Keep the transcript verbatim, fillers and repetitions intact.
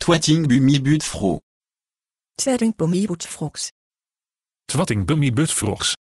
Twatting bumi but fro. Twerring pommi boet froks. Twatting bummy but frogs.